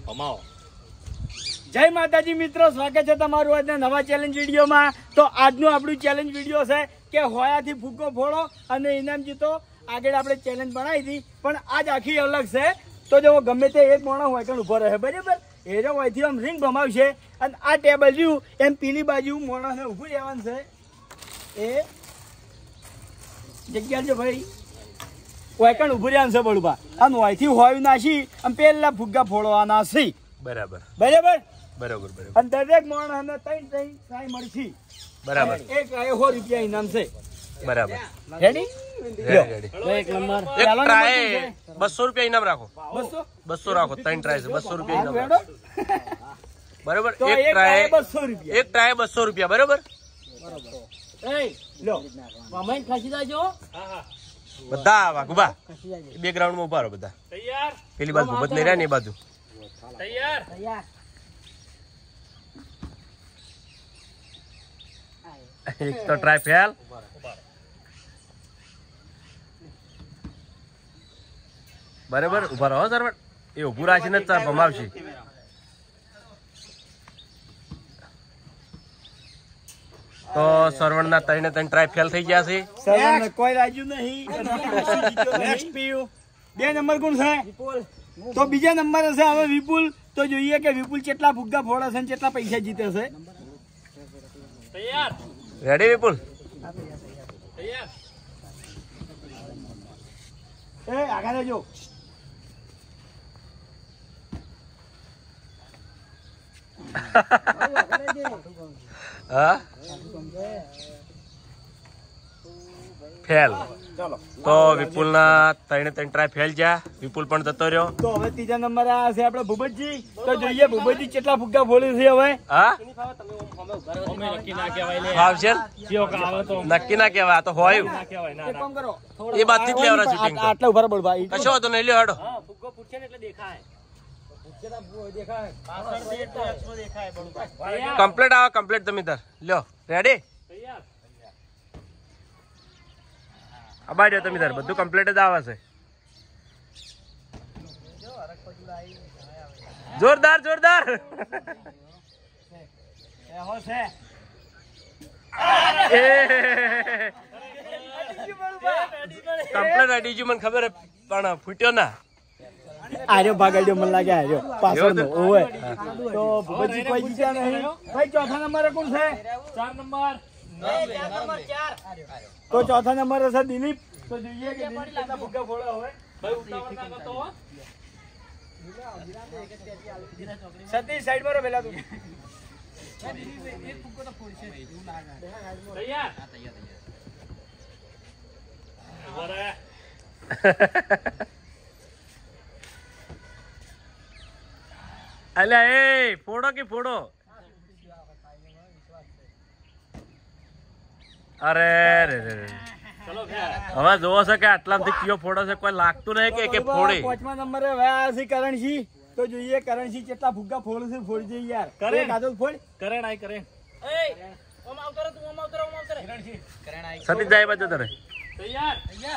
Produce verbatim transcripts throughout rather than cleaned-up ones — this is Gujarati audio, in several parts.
કમાઓ. જય માતાજી મિત્રો, સ્વાગત છે તમારું આજના નવા ચેલેન્જ વિડીયોમાં. તો આજનું આપણું ચેલેન્જ વિડીયો છે કે હોયાથી ફૂગો ફોડો અને ઇનામ જીતો. આગળ આપણે ચેલેન્જ બનાવી હતી, પણ આજ આખી અલગ છે. તો જો ગમે તે એક માણસ હોય કે ઉભો રહે, બરાબર? એ જો હોયથી આમ રિંગ ભમાવશે અને આ ટેબલ રહ્યું એમ પેલી બાજુ માણસને ઊભું રહેવાનું છે. એ જગ્યા જો ભાઈ વાયકણ ઉભું રહ્યા છે બળુભા, અને વાયથી હોય નાસી અને પેલા ફુગ્ગા ફોડવાના છે. બરાબર બરાબર બરાબર બરાબર. અને દરેક માણસને ત્રણ ત્રણ સાઈ મળશે. બરાબર. એક સો રૂપિયા ઇનામ છે. બરાબર. રેડી? રેડી. એક નંબર એક ટ્રાય બસો રૂપિયા ઇનામ રાખો. બસો બસો રાખો. ત્રણ ટ્રાય છે બસો રૂપિયા ઇનામ રેડો. બરાબર. તો એક એક ટ્રાય બસો રૂપિયા. એક ટ્રાય બસો રૂપિયા. બરાબર. એ લો મામાઈ ખસી જાજો. બધા વાઘુબા બે ગ્રાઉન્ડ માં ઉભા રહો બધા. તૈયાર? પેલી બાજુ ભૂપત નહીં રહ્યા ને એ બાજુ. તૈયાર? તૈયાર. એક તો ટ્રાય ફેલ. બરાબર. ઉભા રહો સર. એ ઉભું રાખીને જ ભમાવશે. તો સરવણ ના ત્રણે ત્રણ ટ્રાય ફેલ થઈ ગયા છે. સરવણ કોઈ રાજ્યું નહીં. નેક્સ્ટ પીયુ બે નંબર કોણ છે? વિપુલ. તો બીજા નંબર હશે હવે વિપુલ. તો જોઈએ કે વિપુલ કેટલા ફુગ્ગા ફોડે છે અને કેટલા પૈસા જીતે છે. તૈયાર? રેડી વિપુલ? તૈયાર? એ આગળ જો. હા ફેલ. તો વિપુલ ના ત્રણે ત્રણ ટ્રાય ફેલ ગયા. વિપુલ પણ જતો રહ્યો. તો હવે ત્રીજા નંબર આ છે આપણે ભૂપતજી. તો જોઈએ ભૂપતજી કેટલા ફુગ્ગા ફોડે છે હવે. હા નક્કી ના કેવાય. આ તો હોય એક કામ કરો, એ બાદથી જ લેવાના શૂટિંગ. આટલા ઉભા બોલ ભાઈ. કશો હતો નહીં. લ્યો હેડો. ફુગ્ગો પૂછે ને એટલે દેખાય. કમ્પ્લીટ આવે. કમ્પ્લીટ તમે તાર લ્યો. રેડી? અબાડ્યો તમે તાર બધું કમ્પ્લીટ જ આવે છે. જોરદાર જોરદાર. કમ્પ્લીટ રેડી છું મને ખબર પણ ફૂટ્યો ના. આર્યો ભાગાડ્યો મને લાગે. આર્યો પાછળ નો ઓવે. તો ભૂપતજી કોઈ જીત્યા નહીં. ભાઈ ચોથા નંબરે કોણ છે? ચાર નંબર. તો ચોથા નંબર હશે દિલીપ. તો જોઈએ કે દિલીપ કેટલા ફુગ્ગા ફોડે હવે. ભાઈ ઉતાવળ ના કરતો હો. સતીશ સાઈડ પર પેલા તું. એક ફુગ્ગો તો ફોડશે એવું લાગે. તૈયાર? તૈયાર. અલ્યા એ ફોડો કે ફોડો. અરે રે રે હવે જોવો છે કે આટલામાંથી કયો ફોડો છે. કોઈ લાગતું નહીં કે કે ફોડે. પાંચમા નંબરે વ્યા છે કરણસિંહ. તો જોઈએ કરણસિંહ કેટલા ફુગ્ગા ફોડે છે. ફોડી જઈએ યાર. કરે કાજો ફોડ. કરણ આઈ કરે. એ ઓમ આવતર તું ઓમ આવતર ઓમ આવતર. કરણસિંહ કરણ આઈ. સતી જાય બાજુ તારે. તૈયાર? તૈયાર.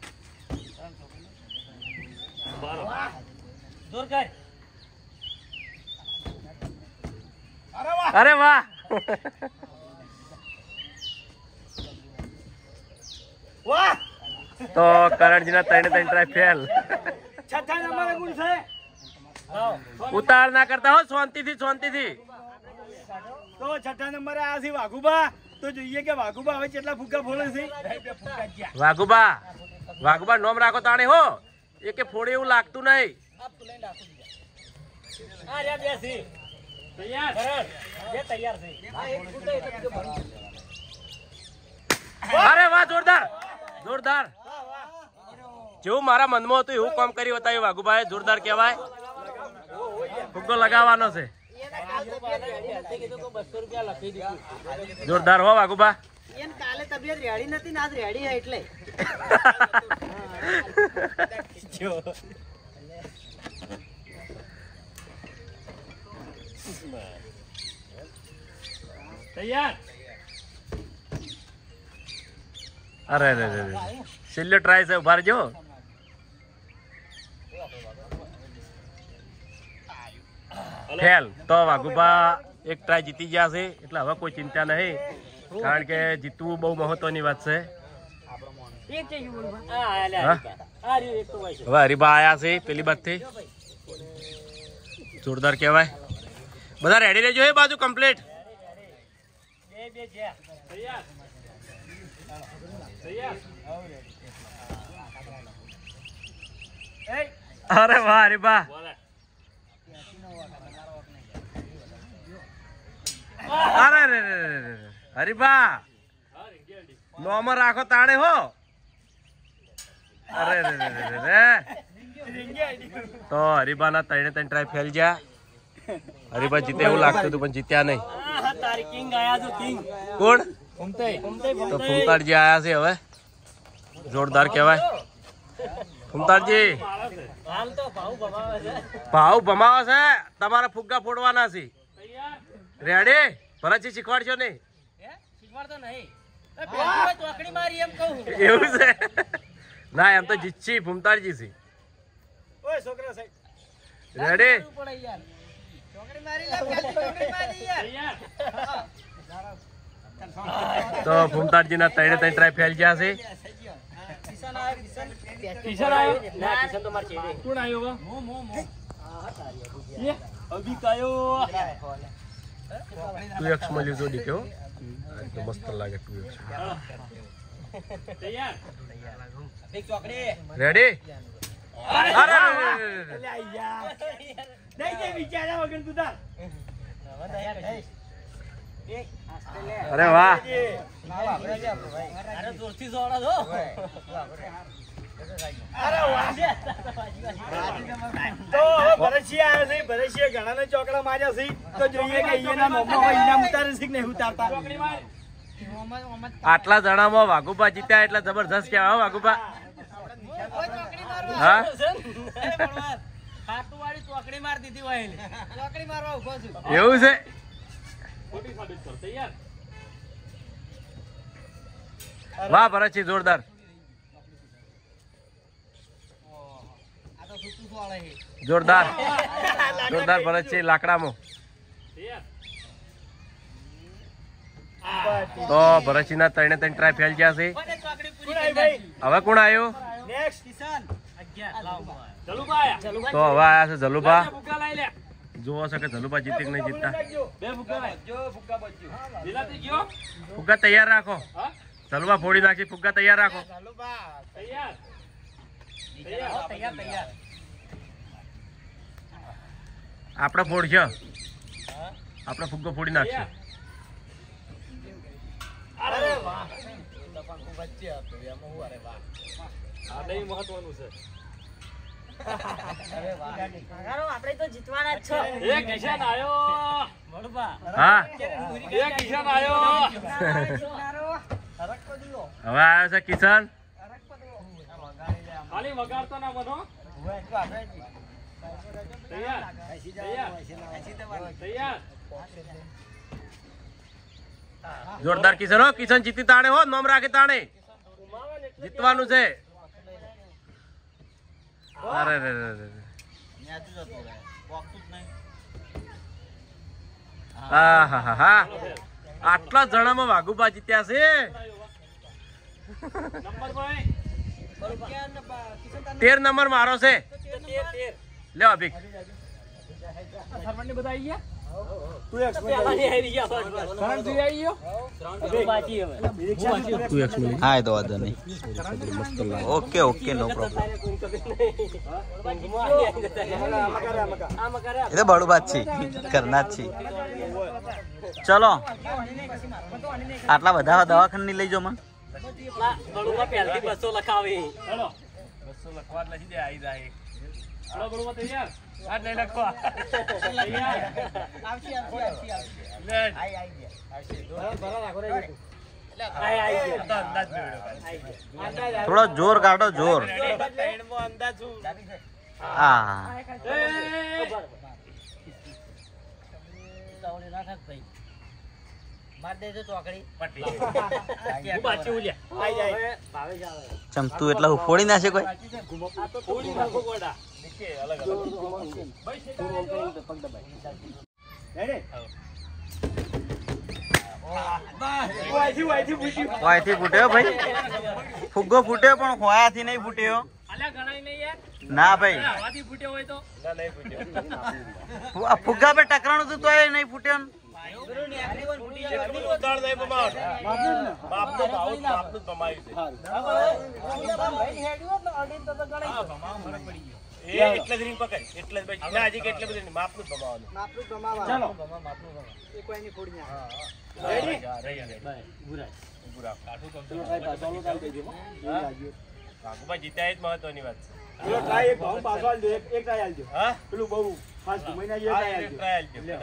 બારો જોર કર. અરે વાહ. વાહ. તો કરણજી ના ત્રણે ત્રણ ટ્રાય ફેલ. છઠ્ઠા નંબરે કોણ છે? ઉતાળ ના કરતા હો. શાંતિ થી શાંતિ થી. તો છઠ્ઠા નંબરે આ છે વાઘુબા. તો જોઈએ કે વાઘુબા હવે કેટલા ફુગ્ગા ફોડે છે. વાઘુબા વાઘુબા નોમ રાખો તાણે હો. એ કે ફોડે એવું લાગતું નહીં. આ રે બે છે. તૈયાર? જે તૈયાર છે. અરે વાહ જોરદાર જોરદાર. જેવું મારા મનમાં હતું એવું કામ કરી બતાવ્યું વાઘુભાઈ. જોરદાર કહેવાય. ફુગ્ગો લગાવવાનો છે. જોરદાર હો વાઘુભા. કાલે તબિયત રેડી નથી ને આજ રેડી હે એટલે. તૈયાર? અરે અરે અરે છેલ્લો ટ્રાય છે. ઉભા રહેજો. ફેલ તો વાઘુભા એક ટ્રાય જીતી ગયા છે એટલે હવે કોઈ ચિંતા નહીં કારણ કે જીતવું બહુ મહત્વની વાત છે. હવે હરીબા આયા છે પેલી બાજુથી જોરદાર કહેવાય. બધા રેડી રહેજો એ બાજુ કમ્પ્લીટ. અરે વાહ હરીબા અરે રે હરીબા નોમર રાખો તાણે હો. અરે રે રે તો હરીબા ના ત્રણે ત્રણ ટ્રાય ફેલ ગયા. હરીબા જીતે એવું લાગતું હતું પણ જીત્યા નહીં. કોણ? તો ફૂમતાડજી આયા છે હવે જોરદાર કહેવાય. ફૂમતાડજી ભાવ ભમાવે છે તમારા ફુગ્ગા ફોડવાના છે. રેડી? ભરતજી શીખવાડશો નહીં? એવું છે ના એમ તો જીતશી ફૂમતાડજી છે. રેડી? તો ફૂમતાડજી ના ત્રણે ત્રણ ટ્રાય ફેલ ગયા છે. ટુ એક્સ મળ્યું જો દીકરો મસ્ત લાગે. Two X ready? અરે વાહ તો ભરતસિંહ આવ્યો છે. ભરતસિંહ ઘણા ચોકડા માર્યા છે તો જોઈએ કે અહીંયાના નોમમાં હોય ઇનામ ઉતારે છે કે નહીં ઉતારતા. આટલા જણામાં વાઘુભા જીત્યા એટલે જબરજસ્ત કહેવાય વાઘુભા. હા એવું છે. વાહ ભરતસિંહ જોરદાર જોરદાર જોરદાર ભરતસિંહ લાકડામાં. તો ભરતસિંહ ના ત્રણે ત્રણ ટ્રાય ફેલ ગયા છે. હવે કોણ આવ્યો? તો હવે આયા છે જલુભા. જોવો છો કે જલુભા જીતે કે નહીં જીતતા. ફુગ્ગા તૈયાર રાખો. જલુભા ફોડી નાખી. ફુગ્ગા તૈયાર રાખો. આપણે ફોડશે આપણે ફુગ્ગો ફોડી નાખશે. આપણે તો જીતવાના જ છો. હા હવે આવ્યો છે કિશન. જોરદાર કિશન હો. કિશન જીતી તાણે હો. નોમ રાખે તાણે જીતવાનું છે. અરે રે રે હા હા હા હા આટલા જણામાં વાઘુભા જીત્યા છે. તેર નંબર મારો છે. લે અભિક હા એ તો વાંધો નહીં. Okay okay no problem. એ તો બડું બાત છે કરના જ છે. ચલો આટલા બધા દવાખાને ની લઈ જાઓ મને. બસો લખાવી બસો લખવા લખી દે આવી જાય. થોડો જોર કાઢો જોર. હા ચમતું એટલે ફોડી નાખે કોઈ. કે અલગ અલગ વાયથી ફૂટ્યો ભાઈ, ફુગ્ગો ફૂટ્યો પણ ખોયાથી નહીં ફૂટ્યો. ના ભાઈ, ના નહીં ફૂટ્યો. આ ફુગ્ગા પર ટકરાણું હતું તો એ નહીં ફૂટ્યો ને. એટલું ઉતાળ નહીં પમાવટ. બાપનો ભાવ બાપનું જ પમાવ્યું છે. એ એટલે જ રીંગ પકડ, એટલે જ ભાઈ. ના હજી કે એટલે બધું નહીં, માપનું જ પમાવવાનું. વાઘુભાઈ જીત્યા એ જ મહત્વની વાત છે. હા? પેલું બહુ ફાસ્ટ ઘુમાઈને આવીએ, હા, try એક આલજો. try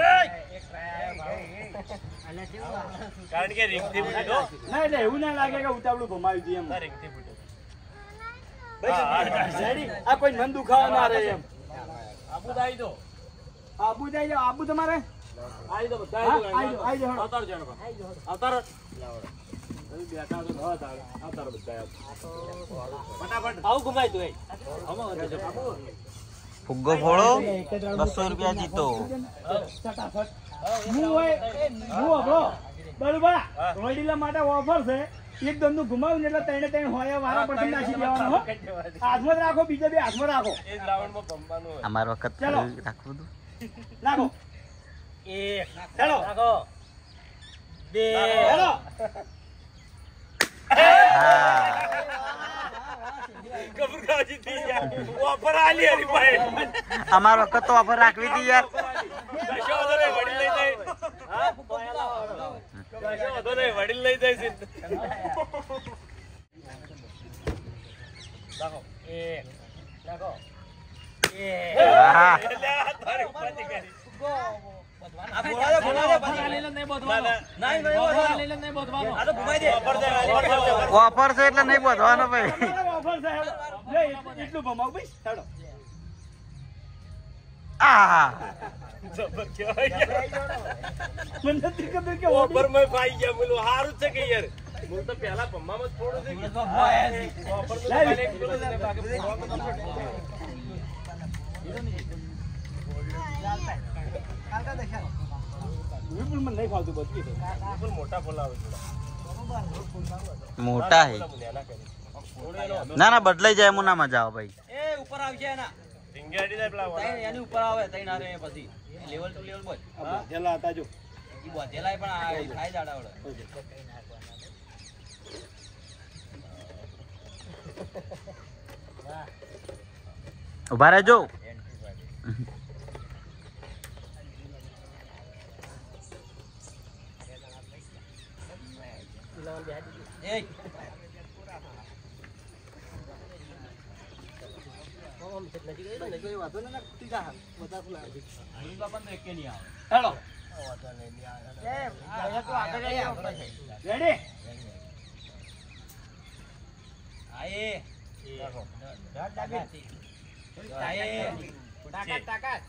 આલજો. કારણ કે રીંગથી ફૂટ્યો. ના એટલે એવું ના લાગે કે ઉતાવળું ઘુમાવી દઈએ એમ. ના, રીંગથી ફૂટ્યો. રેડી? આ કોઈ મન દુખાવા ના રહે એમ. આબુ દાઈ દો. આબુ જાય જાઓ, આબુ તમારે આઈ દો બધા. હા, આઈ જાઓ, આઈ જાઓ. આવતારો જાણો. આવતારો. બેઠા તો હા તાળ. આવતારો બધા. ફટાફટ આવું ઘુમાય તું. ફુગ્ગો ફોડો, બસો રૂપિયા જીતો. ફટાફટ હું હોય હું હબળો બરોબર. વડીલા માટે ઓફર છે, એકદમ નું ઘુમાવું ને એટલે ત્રણે ત્રણ હોય વારા પછી નાખી દેવાનો. હો, હાથમાં જ રાખો, બીજા બે હાથમાં રાખો. એ જ રાઉન્ડમાં ભમવાનું હોય. અમાર વખત ચાલો. રાખવું હતું. નાખો. એક હેલો નાખો. બે હેલો. હા, કબૂરગાજી થઈ ગયા. ઓફર આલી હરીભાઈ. અમાર વખત તો ઓફર રાખવી હતી યાર. કશો વાંધો નહીં, વડીલ લઈ જાય. હા? કશો વાંધો નહીં, વડીલ લઈ જાય છે. નાખો. એક નાખો. એક. હા. એટલે આ તારી ઉપાધિ કરી. આ બોલાવે બોલાવે પછી ના, ના. નહીં નહીં બોલવાનો. આ તો ઘુમાઈ દે. ઓફર દે, ઓફર દે. ઓફર છે એટલે નહીં બોધવાનો ભાઈ. ઓફર છે હેલો. લે, એટલું ઘુમાવ ભાઈ. હેલો. આ જબર કહેવાય. મને નથી ખબર કે ઓફર માં પાઈ ગયા. બોલું સારું છે કે યાર. હું તો પહેલા ભમવામાં જ થોડું છે કે ઓફર તો ખાલી એક કિલો જ છે, બાકી ભમવામાં તો બિલકુલ મને નહીં ફાવતું બધું. ફૂલ મોટા ફૂલ આવે છે. મોટા હે. નાના કરી. થોડું એનો ના ના બદલાઈ જાય એમ ના મજા આવે ભાઈ. એ ઉપર આવશે એના. ઢીંગાડી જાય પેલા વાળા. તઈ એની ઉપર આવે તઈ ના રે પછી લેવલ ટુ લેવલ બોલ. આ બધેલા હતા જો. ઈ બોધેલાય પણ આ ખાઈ જાડા વડે. ઉભા રહેજો. એ હેલો. રેડી? આયે નાખો. આયે તાકાત તાકાત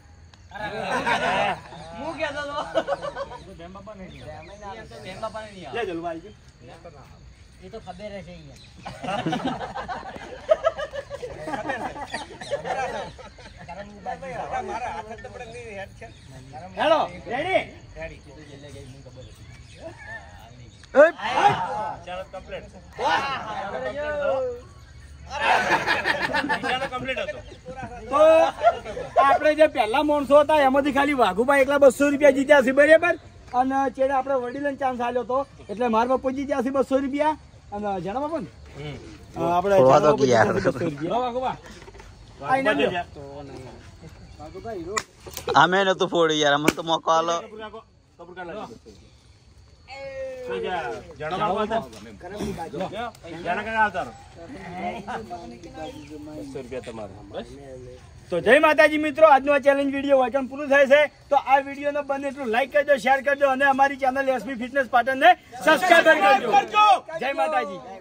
હું કહેતો તો બેન બાપા ને નહીં આવે. લે જલવાજી. એ તો ખબર હશે હેલો. રેડી? ચાલો કમ્પ્લીટ. ચાલો કમ્પ્લીટ હતો. તો આપણે જે પહેલા માણસો હતા એમાંથી ખાલી વાઘુભાઈ એકલા બસો રૂપિયા જીત્યા છે બરાબર. અને ચેડે આપણે વડીલને ચાન્સ આલ્યો હતો એટલે મારા બાપુ જીત્યા છે બસો રૂપિયા. અને જણા બાપુ ને આપણે થોડા તો જણા બાપુ યાર. જીત્યા છે બસો રૂપિયા. આ ઇનામ લ્યો. વાઘુભાઈ હીરો. અમે નતું ફોડ્યું યાર, અમને તો મોકો આલો. કબૂર રાખો. કબૂર કાઢ નાખો. કોઈ જા જણા બાબા હતા. જણા કાકા આવતા રહો. બસો રૂપિયા તમારા. બસ. તો જય માતાજી મિત્રો, આજનો આ ચેલેન્જ વિડીયો વાંચન પૂરું થાય છે. તો આ વિડીયોને બને એટલું લાઈક કરજો, શેર કરજો અને અમારી ચેનલ એસબી ફિટનેસ પાટણને સબસ્ક્રાઇબ કરજો. જય માતાજી.